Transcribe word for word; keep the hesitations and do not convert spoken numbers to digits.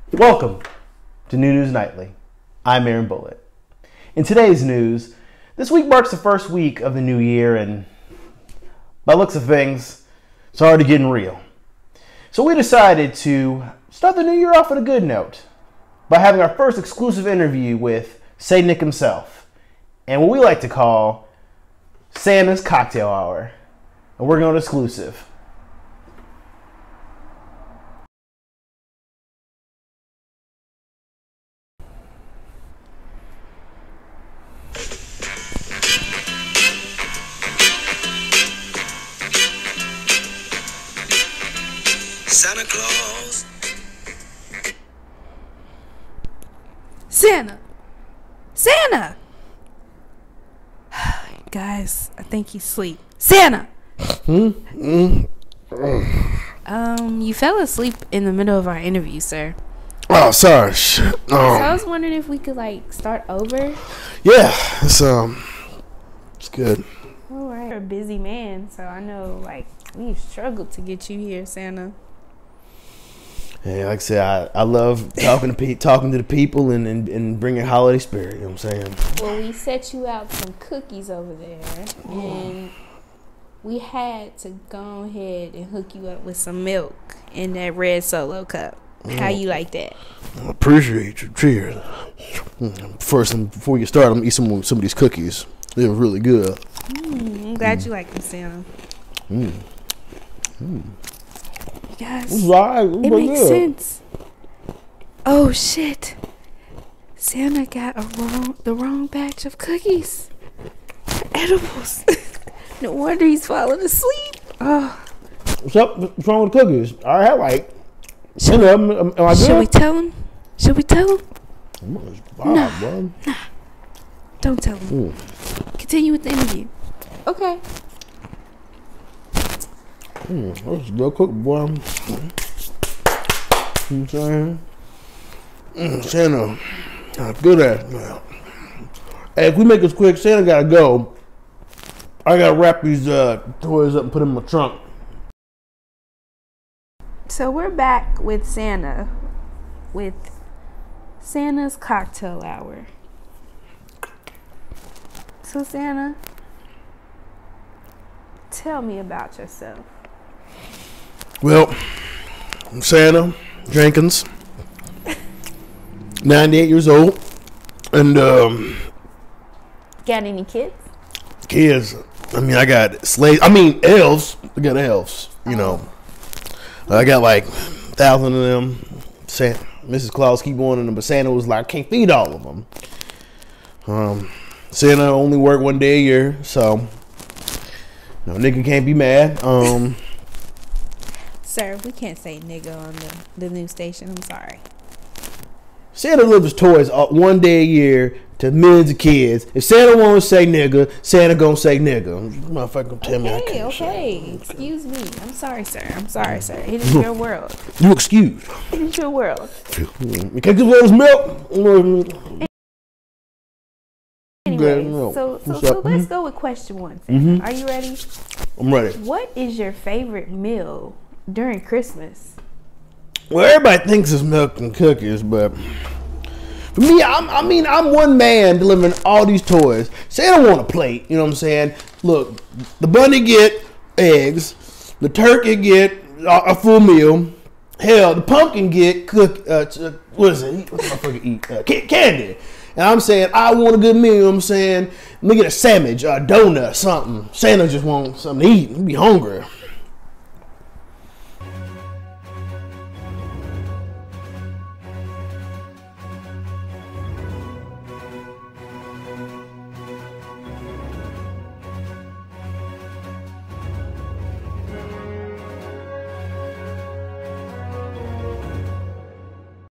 Welcome to New News Nightly. I'm Aaron Bullitt. In today's news, this week marks the first week of the new year, and by the looks of things, it's already getting real. So we decided to start the new year off on a good note by having our first exclusive interview with Saint Nick himself, and what we like to call Santa's Cocktail Hour. And we're going exclusive. Santa Claus. Santa! Santa! Guys, I think he's asleep. Santa! Hmm? Mm. Um, you fell asleep in the middle of our interview, sir. Oh, sorry. Shit. Um, So I was wondering if we could, like, start over. yeah, it's um, it's good. All right. You're a busy man, so I know, like, we've struggled to get you here, Santa. Yeah, like I said, I, I love talking to pe- talking to the people and, and, and bringing holiday spirit, you know what I'm saying? Well, we set you out some cookies over there, and we had to go ahead and hook you up with some milk in that red Solo cup. How you like that? I appreciate you. Cheers. First, before you start, I'm gonna eat some some of these cookies. They're really good. Mm, I'm glad you like them, Santa. Mm. Mm. Yes. Right, It makes sense. Oh shit! Santa got a wrong, the wrong batch of cookies. Edibles. No wonder he's falling asleep. Oh. What's up? What's wrong with the cookies? I had like ten of them. Am, am I good? Should we tell him? Should we tell him? Wow, Nah. bro. Nah. Don't tell him. Mm. Continue with the interview. Okay. Mm, that's real cook, boy. You know what I'm saying? Mm, Santa, uh, good at it. Well, Hey, if we make this quick, Santa gotta go. I gotta wrap these uh, toys up and put them in my trunk. So we're back with Santa, with Santa's Cocktail Hour. So Santa, tell me about yourself. well, I'm Santa Jenkins, ninety-eight years old, and um, Got any kids? kids. I mean, I got slaves. I mean, elves. I got elves. You know, I got like a thousand of them. Santa, Missus Claus keep wanting them, but Santa was like, I can't feed all of them. Um, Santa only work one day a year, so no nigga can't be mad. Um, Sir, we can't say nigga on the, the new station. I'm sorry. Santa delivers toys uh, one day a year to millions of kids. If Santa won't say nigga, Santa gonna say nigga. Motherfucker gonna tell me I Okay, can't say. okay. Excuse me. I'm sorry, sir. I'm sorry, sir. It is your world. You excused. It is your world. You can't give those milk. Anyway, milk. so so, What's so up? let's Mhm. go with question one. Santa. Mhm. Are you ready? I'm ready. What is your favorite meal during Christmas? Well, everybody thinks it's milk and cookies, but for me, I'm, I mean, I'm one man delivering all these toys. Santa want a plate, you know what I'm saying? Look, the bunny get eggs, the turkey get a, a full meal. Hell, the pumpkin get cook. Uh, uh, what is it? What the motherfucker eat? Uh, ca- candy. And I'm saying, I want a good meal, you know what I'm saying? Let me get a sandwich, a donut, something. Santa just want something to eat. He be hungry.